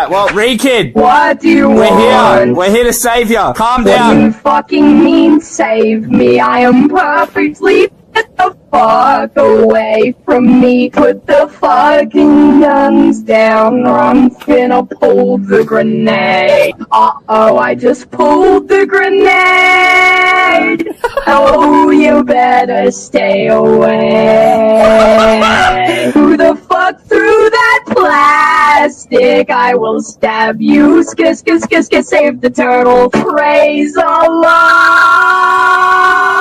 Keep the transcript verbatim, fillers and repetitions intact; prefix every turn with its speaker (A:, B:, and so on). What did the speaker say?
A: Alright, well, Rekid.
B: What do you
A: We're
B: want?
A: here. We're here to save you. Calm
B: What
A: down.
B: do you fucking mean save me? I am perfectly. Get the fuck away from me. Put the fucking guns down or I'm gonna pull the grenade. Uh-oh, I just pulled the grenade. Oh, you better stay away. Who the fuck threw that plastic? I will stab you. Sk sk sk sk save the turtle. Praise Allah.